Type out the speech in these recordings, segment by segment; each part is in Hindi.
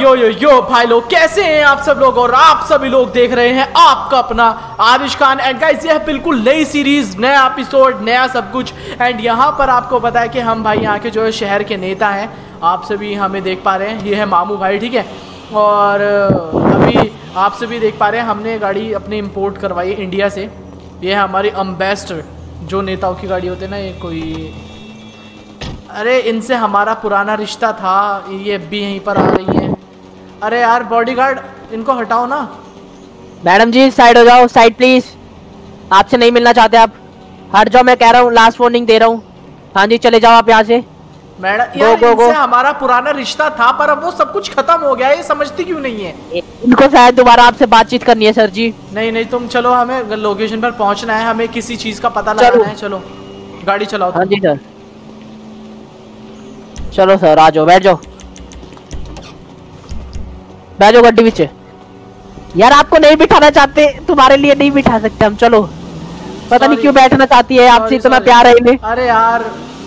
यो भाई लोग, कैसे हैं आप सब लोग। और आप सभी लोग देख रहे हैं आपका अपना आरिश खान। एंड गाइस, ये है बिल्कुल नई सीरीज, नया एपिसोड, नया सब कुछ। एंड यहाँ पर आपको पता है कि हम भाई यहाँ के जो है शहर के नेता हैं। आप सभी हमें देख पा रहे हैं, ये है मामू भाई, ठीक है। और अभी आप सभी देख पा रहे हैं हमने गाड़ी अपनी इंपोर्ट करवाई इंडिया से। ये है हमारी एम्बेसडर, जो नेताओं की गाड़ी होती है ना, ये कोई, अरे इनसे हमारा पुराना रिश्ता था, ये भी यहीं पर आ रही है। अरे यार बॉडीगार्ड, इनको हटाओ ना। मैडम जी साइड हो जाओ, साइड प्लीज। आपसे नहीं मिलना चाहते आप, हट जाओ, मैं कह रहा हूँ, लास्ट वार्निंग दे रहा हूँ। हाँ जी चले जाओ आप यहाँ से। मैडम यार, इनसे हमारा पुराना रिश्ता था, पर अब वो सब कुछ खत्म हो गया है, ये समझती क्यों नहीं है। इनको शायद दोबारा आपसे बातचीत करनी है सर जी। नहीं नहीं, तुम चलो, हमें लोकेशन पर पहुंचना है, हमें किसी चीज का पता लगाना है। चलो गाड़ी चलाओ। हाँ जी सर, चलो सर आ जाओ, बैठ जाओ, बैठ जाओ गड्डी विच। यार आपको नहीं बिठाना चाहते, तुम्हारे लिए नहीं बिठा सकते हम। चलो, पता नहीं क्यों बैठना चाहती है, आपसे इतना प्यार है इन्हें। अरे यार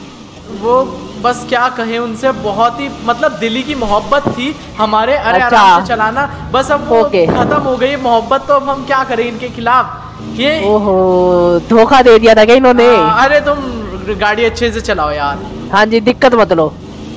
वो बस क्या कहें, उनसे बहुत ही मतलब दिली की मोहब्बत थी हमारे। अरे अच्छा। आराम से चलाना, बस अब वो खत्म हो गई मोहब्बत, तो अब हम क्या करें इनके खिलाफ। ये ओहो, धोखा दे दिया था क्या इन्होंने। अरे तुम गाड़ी अच्छे से चलाओ यार। हाँ जी, दिक्कत मत लो,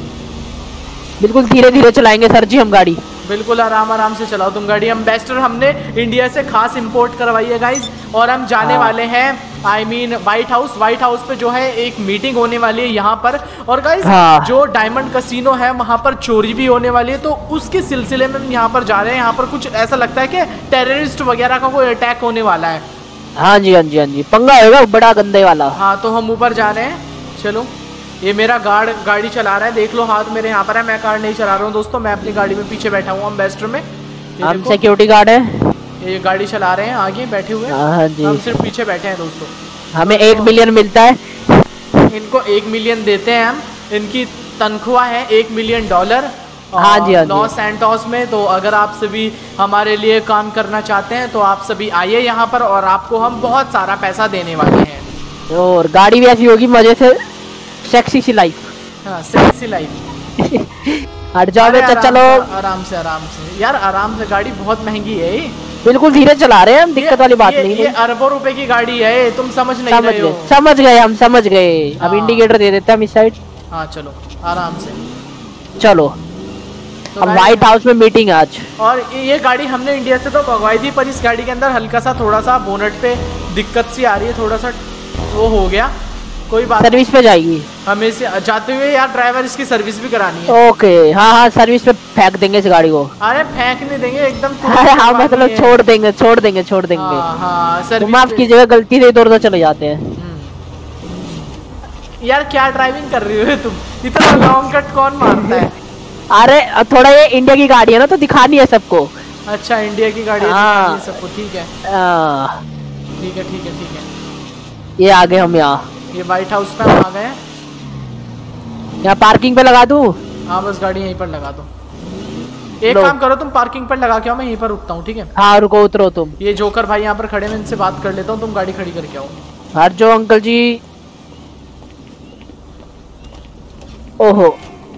बिल्कुल धीरे धीरे चलाएंगे सर जी हम गाड़ी। बिल्कुल आराम आराम से चलाओ तुम गाड़ी। एम्बेसडर हमने इंडिया से खास इंपोर्ट करवाई है गाइस, और हम जाने वाले हैं I mean White House. White House पे जो है एक मीटिंग होने वाली है यहाँ पर। और गाइस जो डायमंड कसिनो है वहाँ पर चोरी भी होने वाली है, तो उसके सिलसिले में हम यहाँ पर जा रहे हैं। यहाँ पर कुछ ऐसा लगता है कि टेररिस्ट वगैरह का कोई अटैक होने वाला है। हाँ जी हाँ जी हाँ जी, पंगा होगा बड़ा गंदे वाला। हाँ तो हम ऊपर जा रहे हैं। चलो, ये मेरा गाड़ी चला रहा है, देख लो हाथ मेरे यहाँ पर है, मैं कार नहीं चला रहा हूँ दोस्तों, मैं अपनी गाड़ी में पीछे बैठा हूँ एम्बेसडर में। हम सिक्योरिटी गार्ड है, ये गाड़ी चला रहे हैं, आगे बैठे हुए। हाँ जी, हम सिर्फ पीछे बैठे हैं दोस्तों। हमें 1 मिलियन मिलता है, इनको 1 मिलियन देते हैं हम। इनकी तनख्वाह है $1 मिलियन। हाँ जी, लॉस सैंटोस में। तो अगर आप सभी हमारे लिए काम करना चाहते हैं तो आप सभी आइए यहाँ पर, और आपको हम बहुत सारा पैसा देने वाले हैं। और गाड़ी भी ऐसी होगी मजे से, सेक्सी सी लाइफ। हाँ सेक्सी लाइफ। हट जाओ चाचा लोग, आराम से यार, आराम से। गाड़ी बहुत महंगी है, बिल्कुल धीरे चला रहे हैं हम, दिक्कत वाली बात नहीं है। ये अरबों रुपए की गाड़ी है, तुम समझ नहीं रहे हो। समझ गए हम, समझ गए। अब इंडिकेटर दे देते हैं हम इस साइड। हाँ चलो आराम से चलो। अब व्हाइट हाउस में मीटिंग आज। और ये गाड़ी हमने इंडिया से तो मंगवाई थी, पर इस गाड़ी के अंदर हल्का सा थोड़ा सा बोनट पे दिक्कत सी आ रही है, थोड़ा सा वो हो गया, कोई बात। सर्विस पे जाएगी हमें से जाते हुए यार, ड्राइवर इसकी सर्विस भी करानी है। ओके, हाँ हाँ, सर्विस पे फेंक देंगे इस गाड़ी को। अरे फेंक नहीं देंगे एकदम। अरे हाँ मतलब छोड़ देंगे। हाँ, माफ कीजिएगा, गलती से इधर उधर चले जाते हैं। यार क्या ड्राइविंग कर रही हो तुम, इतना लॉन्ग कट कौन मारता है। अरे थोड़ा ये इंडिया की गाड़ी है ना, तो दिखानी है सबको। अच्छा इंडिया की गाड़ी है सबको, ठीक है ठीक है। ये आ गए हम यहाँ, ये व्हाइट हाउस पे हम आ गए। यहाँ पार्किंग पे लगा दूँ? हाँ बस गाड़ी यहीं पर लगा दो। एक काम करो, तुम पार्किंग पर लगा के आओ, मैं यहीं पर रुकता हूँ, ठीक है। हाँ रुको, उतरो तुम। ये जोकर भाई यहाँ पर खड़े, मैं इनसे बात कर लेता हूँ, तुम गाड़ी खड़ी करके आओ। हट जाओ अंकल जी। ओहो,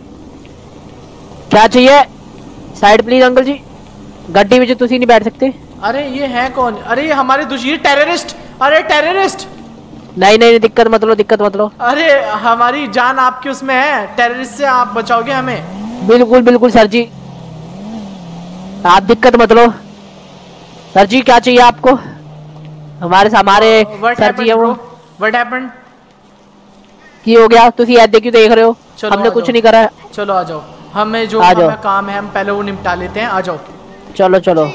क्या चाहिए? साइड प्लीज अंकल जी, गड्डी में तुसी नहीं बैठ सकते। अरे ये है कौन? अरे ये हमारे दुश्मन, टेररिस्ट। अरे टेररिस्ट। नहीं, दिक्कत मत लो। अरे हमारी जान आपकी उसमें है, टेररिस्ट से आप बचाओगे हमें। बिल्कुल सर जी, आप दिक्कत मत लो। सर जी क्या चाहिए आपको? हमारे सर जी है वो। What happened? की हो गया? तुसी ऐसे क्यों देख रहे हो? हमने कुछ नहीं करा है। चलो आ जाओ, हमें जो काम है हम पहले वो निपटा लेते हैं। आ जाओ। चलो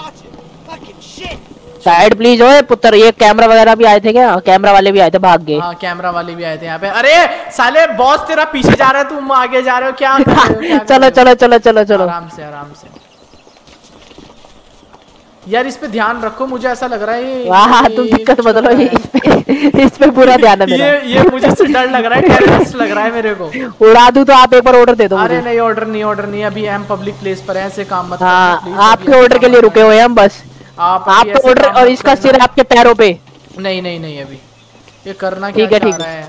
साइड प्लीज। ओए पुत्र, ये कैमरा वगैरह भी आए थे क्या? कैमरा वाले भी आए थे, भाग गए। हाँ कैमरा वाले भी आए थे यहाँ पे। अरे साले बॉस तेरा पीछे जा रहा है, तुम आगे जा रहे हो, क्या कर रहे हो? चलो आराम से यार, इस पे ध्यान रखो, मुझे ऐसा लग रहा है हाँ तुम दिक्कत मत लो, इस पे पूरा ध्यान है मेरा। ये मुझे से डर लग रहा है, टेररिस्ट लग रहा है मेरे को। उड़ा दूं तो आप एक बार ऑर्डर दे दो। अरे नहीं, ऑर्डर नहीं, अभी हम पब्लिक प्लेस पर हैं, ऐसे काम मत। हाँ आपके ऑर्डर के लिए रुके हुए हैं हम बस। आपका ऑर्डर, और इसका सिर आपके पैरों पे। नहीं अभी ये करना क्या चाह रहा है।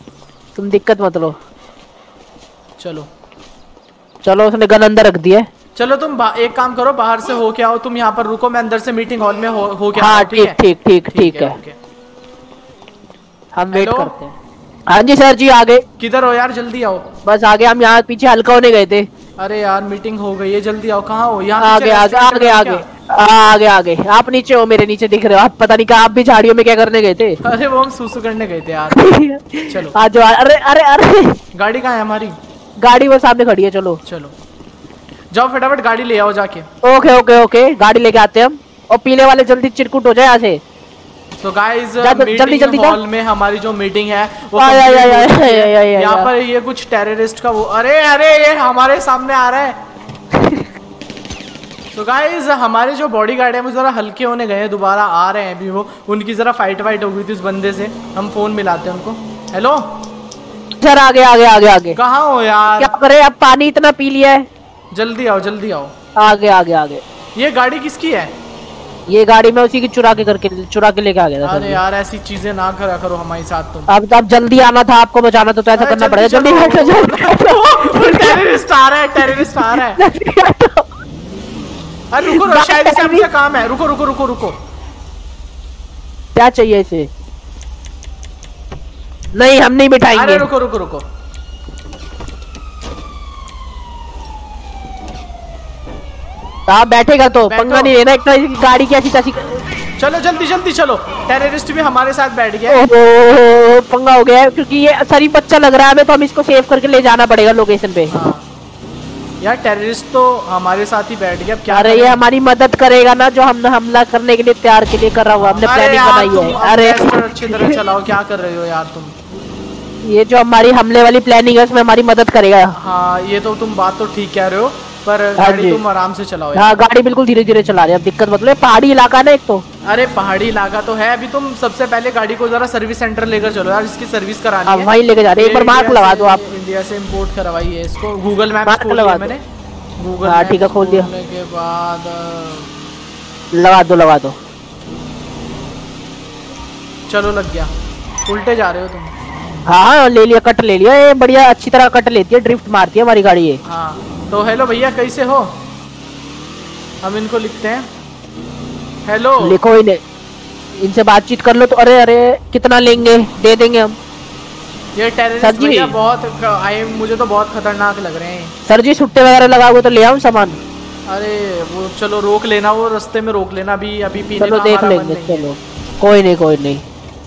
तुम दिक्कत मत लो। चलो उसने गन अंदर रख दिया। चलो तुम एक काम करो, बाहर से हो के आओ, तुम यहाँ पर रुको, मैं अंदर से मीटिंग हॉल में हो के हाँ ठीक ठीक ठीक ठीक है, हम वेट करते हैं। हाँ जी सर जी, आगे किधर हो यार, जल्दी आओ। बस आगे, हम यहाँ पीछे हल्का होने गए थे। अरे यार मीटिंग हो गई है, जल्दी आओ। कहाँ हो? यहाँ आगे आगे आगे आगे आगे आगे। आप नीचे हो, मेरे नीचे दिख रहे हो आप, पता नहीं क्या आप भी झाड़ियों में क्या करने गए थे? अरे वो हम सूसू करने गए थे यार। चलो आज जो, अरे अरे अरे गाड़ी कहाँ है हमारी? गाड़ी वो सामने खड़ी है। चलो चलो जाओ फटाफट गाड़ी ले आओ जाके। ओके ओके ओके, गाड़ी लेके आते हैं हम। और पीले वाले जल्दी चिरकुट हो जाए यहाँ से। तो गाइस जल्दी जल्दी हॉल में हमारी जो मीटिंग है वो यहाँ पर ये कुछ टेररिस्ट का वो, अरे अरे ये हमारे सामने आ रहा है। तो गाइस हमारे जो बॉडीगार्ड है वो जरा हल्के होने गए हैं, दोबारा आ रहे हैं अभी वो, उनकी जरा फाइट हो गई थी उस बंदे से। हम फोन मिलाते हैं उनको। हेलो सर, आगे आगे आगे आगे। कहाँ हो यार? क्या करे, अब पानी इतना पी लिया है। जल्दी आओ जल्दी आओ। आगे आगे आगे। ये गाड़ी किसकी है? ये गाड़ी में उसी की चुरा के लेके आ गया था। अरे यार ऐसी चीजें ना करा करो हमारे साथ तुम। अब जल्दी आना था, आपको बचाना तो ऐसा करना पड़ेगा। जल्दी टेररिस्ट आ रहा है, टेररिस्ट आ रहा है। अरे रुको, शायद इसे हमसे काम है। रुको रुको रुको रुको, क्या चाहिए इसे? नहीं, हम नहीं बिठाएंगे। अरे रुको रुको रुको, आप बैठेगा तो पंगा नहीं लेना। एक तो गाड़ी की ऐसी तैसी। चलो जल्दी जल्दी चलो, टेररिस्ट भी हमारे साथ बैठ गया। ओहो पंगा हो गया है, क्योंकि ये शरीफ बच्चा लग रहा है हमें, तो हम इसको सेव करके ले जाना पड़ेगा लोकेशन पे। हाँ। यार टेररिस्ट तो हमारे साथ ही बैठ गया, क्या? अरे ये हमारी मदद करेगा ना, जो हम हमला करने के लिए तैयार के लिए कर रहा हुआ, हमने प्लानिंग बनाई है। अरे अच्छी तरह चलाओ, क्या कर रहे हो यार तुम? ये जो हमारी हमले वाली प्लानिंग है उसमें हमारी मदद करेगा। हाँ ये तो तुम बात तो ठीक कह रहे हो, पर गाड़ी तुम आराम से चलाओ यार। हाँ गाड़ी बिल्कुल धीरे धीरे चला रहे हैं, अब दिक्कत मतलब पहाड़ी इलाका ना एक तो। अरे पहाड़ी इलाका तो है, अभी तुम सबसे पहले गाड़ी को जरा सर्विस सेंटर लेकर चलो यार, इसकी सर्विस करानी है। वहीं लेके जा रहे हैं, एक बार मार्क लगा दो आप। इंडिया से इम्पोर्ट करवाई है इसको। गूगल मैप खोल लिया मैंने, गूगल हाँ ठीक है, खोल दिया के बाद लगा दो। चलो लग गया। उल्टे जा रहे हो तुम? हाँ ले लिया, कट ले लिया, ये बढ़िया अच्छी तरह कट लेती है, ड्रिफ्ट मारती है हमारी गाड़ी ये। हाँ तो हेलो भैया कैसे हो? हम इनको लिखते हैं। हेलो लिखो इन्हें, इनसे बातचीत कर लो तो। अरे अरे कितना लेंगे, दे देंगे हम। ये टेररिस्ट भैया बहुत मुझे तो बहुत खतरनाक लग रहे हैं। सर जी सुट्टे वगैरह लगाओगे तो ले आऊं सामान? अरे वो चलो रोक लेना, वो रास्ते में रोक लेना, अभी पीने चलो देख लेंगे। चलो कोई नहीं।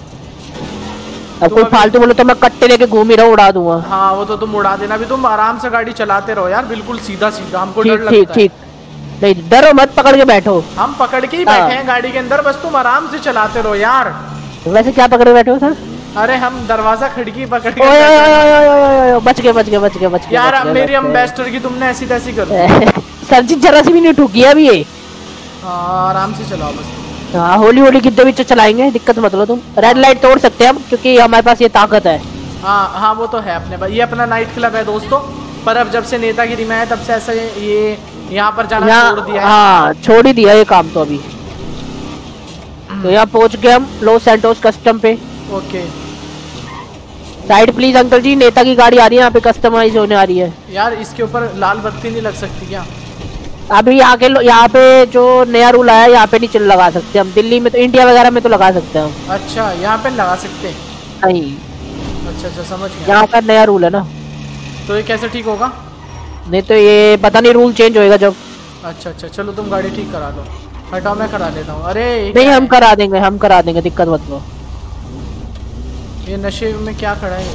अब कोई फालतू बोलो तो मैं कट्टे लेके घूम ही रहा हूँ, उड़ा दूंगा। हाँ वो तो तुम उड़ा देना, अभी तुम आराम से गाड़ी चलाते रहो यार, बिल्कुल सीधा सीधा। हमको डर लगता है। ठीक नहीं, डरो मत, पकड़ के बैठो। हम पकड़ के ही बैठे हैं गाड़ी के अंदर, बस तुम आराम से चलाते रहो यार। वैसे क्या पकड़ के बैठे हो सर? अरे हम दरवाजा खिड़की पकड़ के। बच गए यार मेरी एम्बेसडर की तुमने ऐसी तैसी कर सर जी जरा सी भी नहीं ठुकी है अभी ये। आराम से चलाओ बस। हाँ होली कितने भी चलाएंगे, दिक्कत मत लो तुम। रेड लाइट तोड़ सकते हैं हम, क्योंकि हमारे पास ये ताकत है। हाँ वो तो है अपने पास, ये अपना नाइट क्लब है दोस्तों। पर अब जब से नेतागिरी में है तब से ऐसा ये यहाँ पर जाना छोड़ दिया है। हाँ छोड़ ही दिया ये काम तो अभी। तो यहाँ पहुँच गए हम लॉस सैंटोस कस्टम पे। Okay side please uncle ji, नेता की गाड़ी आ रही है यहाँ पे, कस्टमाइज होने आ रही है। यार इसके ऊपर लाल बत्ती नहीं लग सकती क्या? अभी यहाँ पे जो नया रूल आया है, यहाँ पे नहीं चल लगा सकते हम। दिल्ली में तो, इंडिया वगैरह में तो लगा सकते हैं हम। अच्छा यहाँ पे लगा सकते हैं? नहीं। अच्छा समझ गया। यहाँ का नया रूल है ना, तो ये कैसे ठीक होगा? नहीं तो ये पता नहीं, रूल चेंज होएगा जब। अच्छा चलो तुम गाड़ी ठीक करा लो। हटाओ मैं करा लेता हूँ। अरे नहीं हम करा देंगे, दिक्कत मत लो। ये नशे में क्या खड़ा है?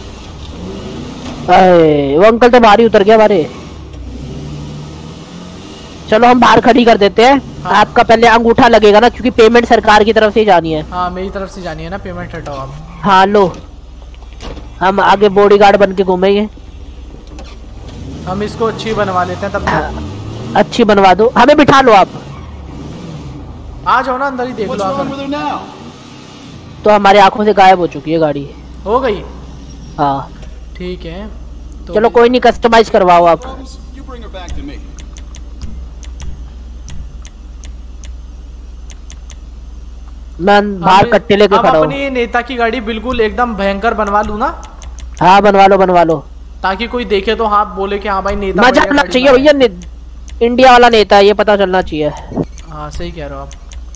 वो अंकल तो बाहर ही उतर गया बारे। चलो हम बाहर खड़ी कर देते हैं। हाँ। आपका पहले अंगूठा लगेगा ना, क्योंकि पेमेंट सरकार की तरफ से ही जानी है। हाँ मेरी तरफ से जानी है ना पेमेंट। हटाओ आप। हाँ लो, हम आगे बॉडीगार्ड बन के घूमेंगे। हम इसको अच्छी बनवा लेते हैं तब। हाँ, अच्छी बनवा दो, हमें बिठा लो आप। आ जाओ ना अंदर ही देख लो। तो हमारी आंखों से गायब हो चुकी है गाड़ी। हो गई? हाँ ठीक है तो चलो कोई नहीं, कस्टमाइज करवाओ आप। मैं बाहर कट्टे लेके खड़ा हूँ। अपनी नेता की गाड़ी बिल्कुल एकदम भयंकर बनवा लूँ ना? हाँ बनवा लो, ताकि कोई देखे तो हाँ बोले कि हाँ भाई नेता। मजा आना चाहिए भैया, इंडिया वाला नेता है, ये पता चलना चाहिए। हाँ सही कह रहे हो आप।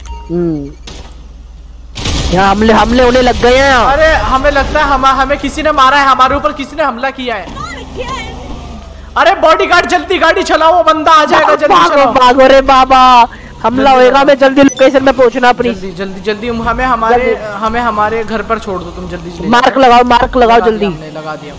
यहाँ हमले होने लग गए हैं। अरे हमें लगता है हमें किसी ने मारा है, हमारे ऊपर किसी ने हमला किया है। अरे बॉडीगार्ड जल्दी गाड़ी चलाओ, वो बंदा आ जाएगा, जल्दी चलाओ। भागो रे बाबा, हमला होएगा। हमें जल्दी लोकेशन में पहुंचना अपनी। जल्दी हमें हमारे घर पर छोड़ दो तुम, जल्दी। मार्क लगाओ जल्दी। लगा दिया।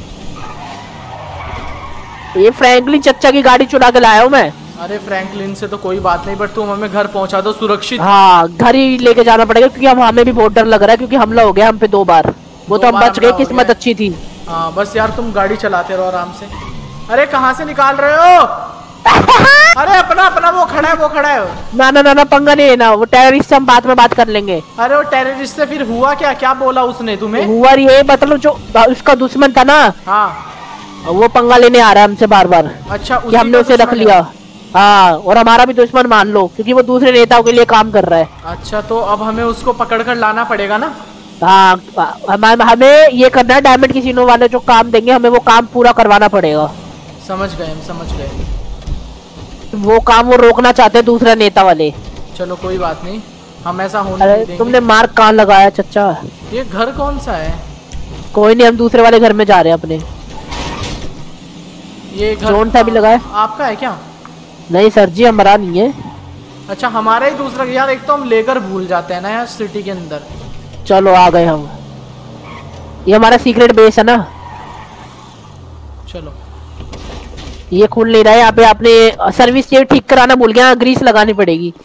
ये फ्रैंकलिन चच्चा की गाड़ी चुरा के लाया हूँ मैं। अरे फ्रैंकलिन से तो कोई बात नहीं, बट तुम हमें घर पहुंचा दो सुरक्षित। हाँ घर ही लेके जाना पड़ेगा, क्योंकि हमें भी बहुत डर लग रहा है, क्योंकि हमला हो गया हम पे 2 बार। वो तो हम बच गए, किस्मत अच्छी थी। हाँ बस यार तुम गाड़ी चलाते रहो आराम से। अरे कहाँ से निकाल रहे हो? अरे अपना वो खड़ा है। ना पंगा नहीं लेना, वो टेररिस्ट से हम बाद में बात कर लेंगे। अरे वो टेररिस्ट से फिर हुआ क्या बोला उसने तुम्हें? हुआ ये मतलब जो उसका दुश्मन था ना, हाँ वो पंगा लेने आ रहा है हमसे बार। अच्छा कि हमने उसे रख लिया। हाँ और हमारा भी दुश्मन मान लो, क्योंकि वो दूसरे नेताओं के लिए काम कर रहा है। अच्छा तो अब हमें उसको पकड़ कर लाना पड़ेगा ना? हाँ हमें ये करना है, डायमंड कैसीनो वाले जो काम देंगे हमें वो काम पूरा करवाना पड़ेगा। समझ गए। वो काम वो रोकना चाहते हैं दूसरा नेता वाले। चलो कोई बात नहीं, हम ऐसा होने नहीं देंगे। तुमने मार्क कहाँ लगाया चच्चा? ये घर कौन सा है? कोई नहीं, हम दूसरे वाले घर में जा रहे हैं अपने। ये घर जोन सा भी लगाया। आपका है क्या? नहीं सर जी, हमारा नहीं है। अच्छा हमारा ही दूसरा। यार एक तो हम लेकर भूल जाते हैं ना यार सिटी के अंदर। चलो आ गए हम, ये हमारा सीक्रेट बेस है ना। चलो ये खुल नहीं रहा है यहाँ पे। आपने सर्विस ये ठीक कराना भूल गया, ग्रीस लगानी पड़ेगी।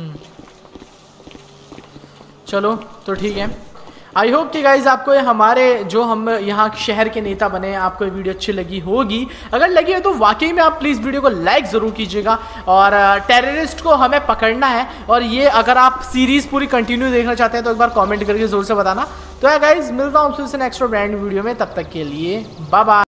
चलो तो ठीक है। आई होप कि गाइज आपको ये हमारे जो हम यहाँ शहर के नेता बने हैं, आपको ये वीडियो अच्छी लगी होगी। अगर लगी हो तो वाकई में आप प्लीज़ वीडियो को लाइक ज़रूर कीजिएगा। और टेररिस्ट को हमें पकड़ना है। और ये अगर आप सीरीज़ पूरी कंटिन्यू देखना चाहते हैं तो एक बार कमेंट करके ज़रूर से बताना। तो यार गाइज मिलता हूँ आपसे नेक्स्ट ब्रांड वीडियो में, तब तक के लिए बाय बाय।